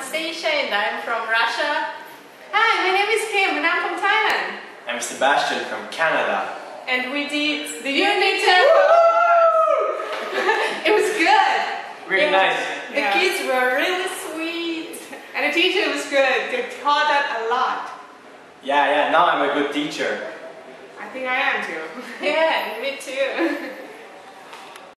Anastasia and I'm from Russia. Hi, my name is Kim and I'm from Thailand. I'm Sebastian from Canada. And we did the unit test. It was good. Really nice. The kids were really sweet. And the teacher was good. They taught us a lot. Yeah, now I'm a good teacher. I think I am too. Yeah, me too.